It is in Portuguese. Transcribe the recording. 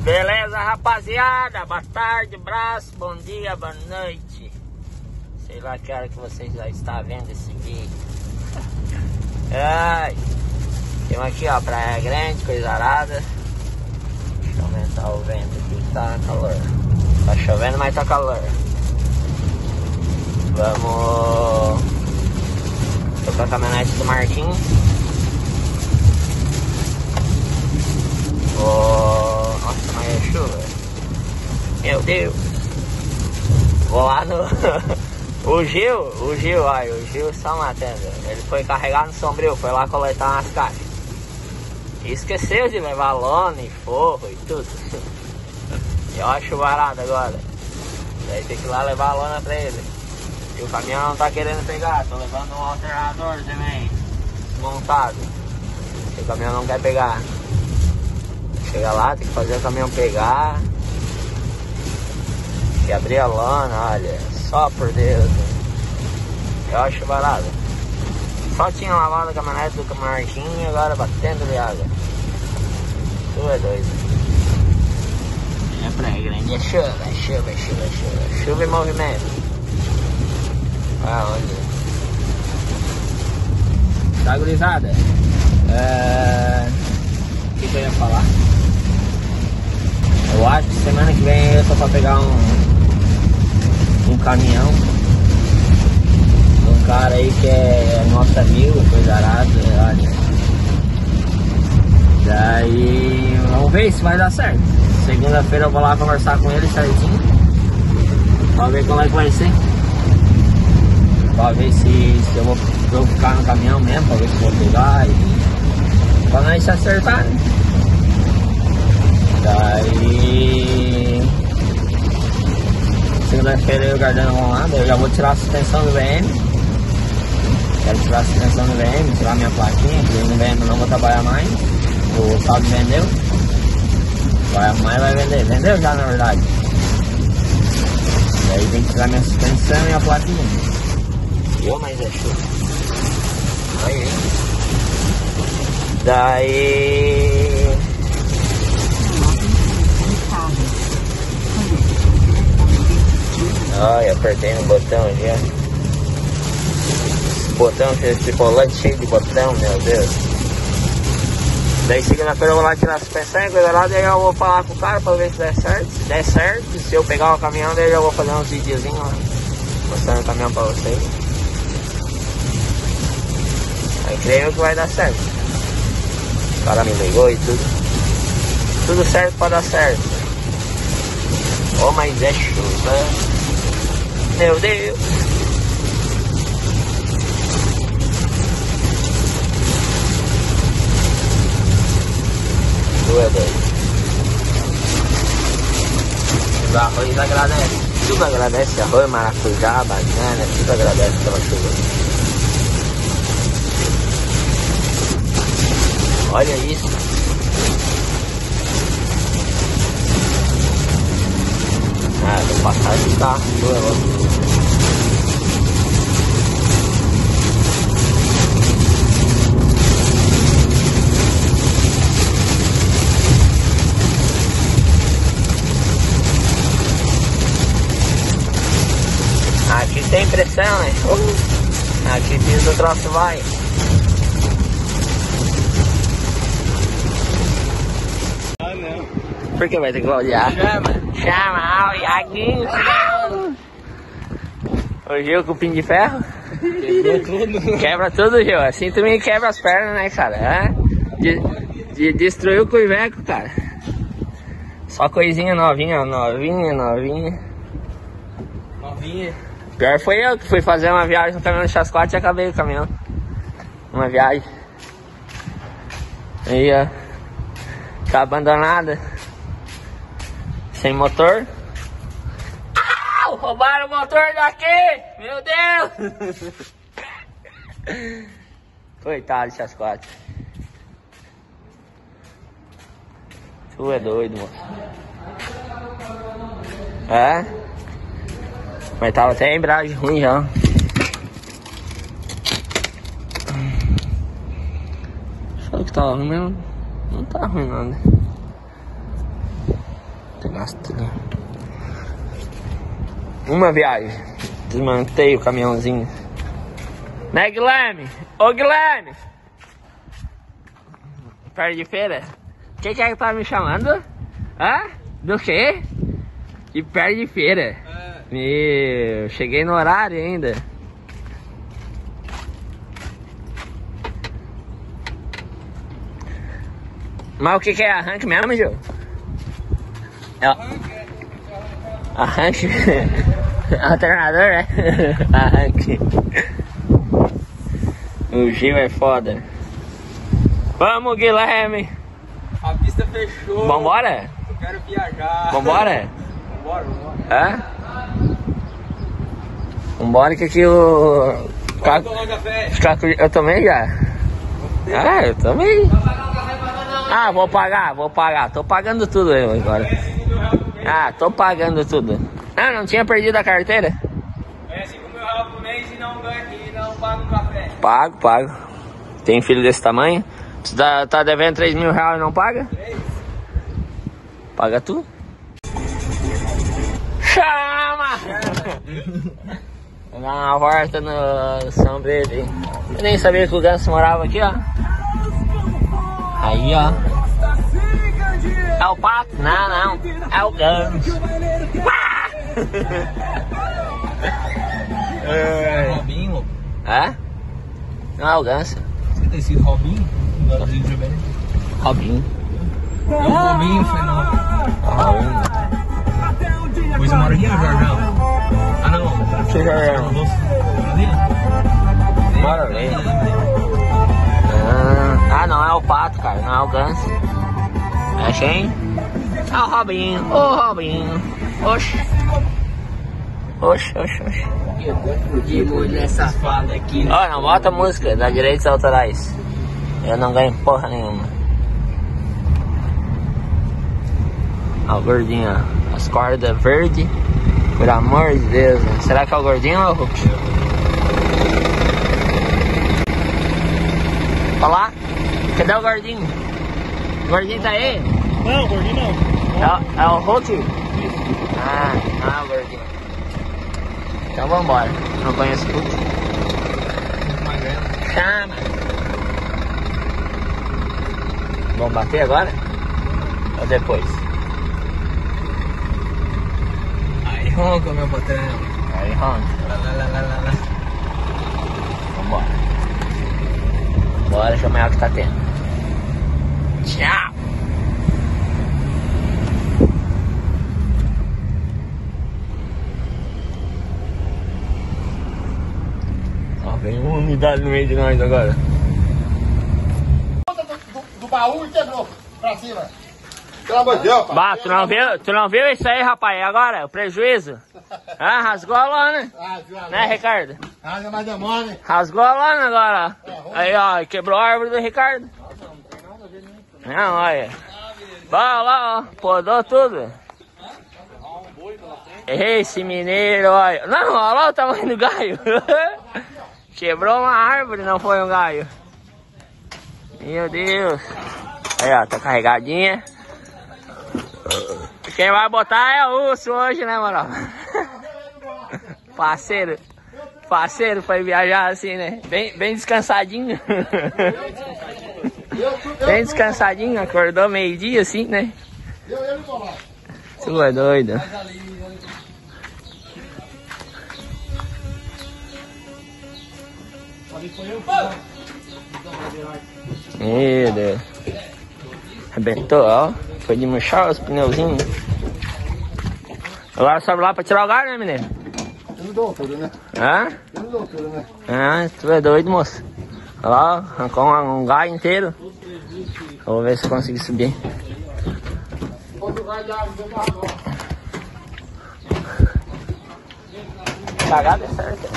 Beleza, rapaziada? Boa tarde, braço, bom dia, boa noite. Sei lá que hora que vocês já estão vendo esse vídeo. Ai, temos aqui, ó, Praia Grande, coisa arada. Deixa eu aumentar o vento aqui, tá calor. Tá chovendo, mas tá calor. Vamos... Tô com a caminhonete do Marquinhos. Nossa, mas é chuva. Meu Deus. Vou lá no... O Gil, só matando. Ele foi carregar no Sombrio, foi lá coletar umas caixas. E esqueceu de levar lona e forro e tudo. Eu acho barato agora. Daí tem que ir lá levar a lona pra ele. E o caminhão não tá querendo pegar. Tô levando um alternador também montado. E o caminhão não quer pegar. Chega lá, tem que fazer o caminhão pegar. E abrir a lona, olha. Só por Deus, hein? Eu acho barato. Só tinha lavado a caminhonete do Marquinhos e agora batendo de água. Tu é doido. É Praia Grande, é chuva, é chuva, é chuva, é chuva. Chuva e movimento. Aonde? Tá, gurizada? O que eu ia falar? Eu acho que semana que vem eu tô pra pegar um caminhão de um cara aí que é nosso amigo, coisa arada, olha. Daí vamos ver se vai dar certo. Segunda-feira eu vou lá conversar com ele certinho pra ver como é que vai ser. Pra ver se eu vou ficar no caminhão mesmo, pra ver se eu vou pegar e pra nós se acertar, né? Daí segunda-feira eu e o Gardano vão lá, daí eu já vou tirar a suspensão do VM. Quero tirar a suspensão do VM, tirar minha plaquinha, porque no VM eu não vou trabalhar mais. O Fábio vendeu. Amanhã vai vender, vendeu já na verdade. Daí tem que tirar minha suspensão e a plaquinha. Mas é chuva. Aí. Daí... Ai, apertei no botão aqui, ó. Botão, esse volante cheio de botão, meu Deus. Daí segunda-feira eu vou lá tirar a suspensão e coisa lá, daí eu vou falar com o cara pra ver se der certo. Se der certo, se eu pegar o caminhão, daí eu vou fazer uns videozinhos lá, mostrando o caminhão pra vocês. Aí creio que vai dar certo. O cara me ligou e tudo. Tudo certo pra dar certo. Oh, mas é chuva. Meu Deus. Tu é doido. O arroz agradece. Tudo agradece. Arroz, maracujá, banana. Tudo agradece pela chuva. Olha isso. Ah, vou passar de carro. Aqui tem pressão, né? Aqui diz o troço vai. Por que vai ter que olhar? Chama, o Iaguinho. O Gil com o pinho de ferro. Quebrou tudo. Quebra tudo, Gil. Assim também quebra as pernas, né, cara? Destruiu o cuiveco, cara. Só coisinha novinha, novinha. Pior foi eu que fui fazer uma viagem no caminhão de chasquate e acabei o caminhão. Uma viagem. Aí, ó. Tá abandonada. Sem motor. Au! Roubaram o motor daqui! Meu Deus! Coitado de chasquate. Tu é doido, moço. É? Mas tava até a embreagem ruim já. Só que tava ruim mesmo. Não tá ruim não, né? bagaço tudo. Uma viagem. Desmantei o caminhãozinho. Né, Guilherme? Ô, Guilherme! Perto de feira? O que é que tá me chamando? Hã? Do quê? De perto de feira. Meu, cheguei no horário ainda. Mas o que é arranque mesmo, Gil? É arranque? Alternador, né? Arranque. O Gil é foda. Vamos, Guilherme! A pista fechou. Vambora? Eu quero viajar. Vambora? Vambora. Hã? Vambora que aqui o... Vamos tomar um café. Eu também já. Ah, eu também. Ah, vou pagar. Tô pagando tudo eu agora. Ah, tô pagando tudo. Ah, não tinha perdido a carteira? É 5 mil reais por mês e não ganha e não paga um café. Pago. Tem filho desse tamanho? Tu tá devendo 3 mil reais e não paga? Paga tu? Chama! Vou dar uma volta no sombreiro aí. Eu nem sabia que o Ganso morava aqui, ó. Aí, ó. É o pato? Não. É o Ganso. Robinho, louco. É? Não é o Ganso. Você tem sido Robinho? Robinho. É o Robinho, fenômeno. Pois eu moro aqui no Jornal. Ah, não. Que Jornal? Bora ver. Ah, não é o pato, cara. Não é o Ganso. É quem? É o Robinho. Ô, Robinho. Oxi. De mulher safada aqui. Ó, não bota música da direitos autorais. Eu não ganho porra nenhuma. Ó, o gordinho, ó. As cordas verdes. Por amor de Deus, né? Será que é o gordinho ou o Hulk? Olha lá. Cadê o gordinho? O gordinho tá aí? Não, o gordinho não. É o Hulk? Ah, não é o gordinho. Então vambora. Não conheço o Hulk. Chama! Vamos bater agora? Ou depois? Aí ronca, meu patrão. Aí ronca. Lá. Vambora. Bora chamar o que tá tendo. Tchau! Ó, vem uma unidade no meio de nós agora. Do baú e quebrou pra cima. Pelo amor de Deus, pai. Bah, tu não viu isso aí, rapaz? E agora? O prejuízo? Ah, rasgou a lona. Né, Ricardo? Rasga mais demora. Rasgou a lona agora. Aí, ó, quebrou a árvore do Ricardo. Não, olha. Vai lá, ó. Podou tudo. Esse mineiro, olha. Não, olha lá o tamanho do galho. Quebrou uma árvore, não foi um galho. Meu Deus. Aí, ó, tá carregadinha. Quem vai botar é o Urso hoje, né, mano? Parceiro foi viajar assim, né? Bem descansadinho. Bem descansadinho, acordou meio-dia assim, né? Tu é doido. Meu Deus. Arrebentou, ó. Foi de murchar os pneuzinhos. Agora sobe lá pra tirar o galho, né, mineiro? Eu não dou tudo, né? Hã? Eu não dou tudo, né? Ah, tu é doido, moço. Olha lá, ó, arrancou um galho inteiro. Vou ver se eu consigo subir. Cagada é certa.